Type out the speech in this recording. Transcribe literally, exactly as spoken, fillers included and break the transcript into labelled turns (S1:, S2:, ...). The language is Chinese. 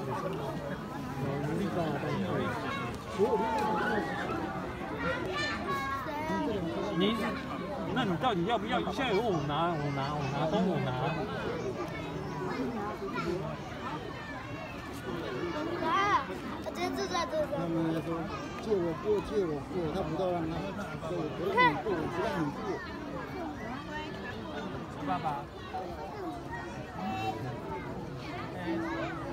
S1: 有力大但对，所有你，那你到底要不要？现在有我拿，我拿，我拿，都我拿。
S2: 拿，我直接坐在这个。
S3: 他们说借我过，借我过，他不到让他，我不让你过，我不让你过。
S1: 爸爸。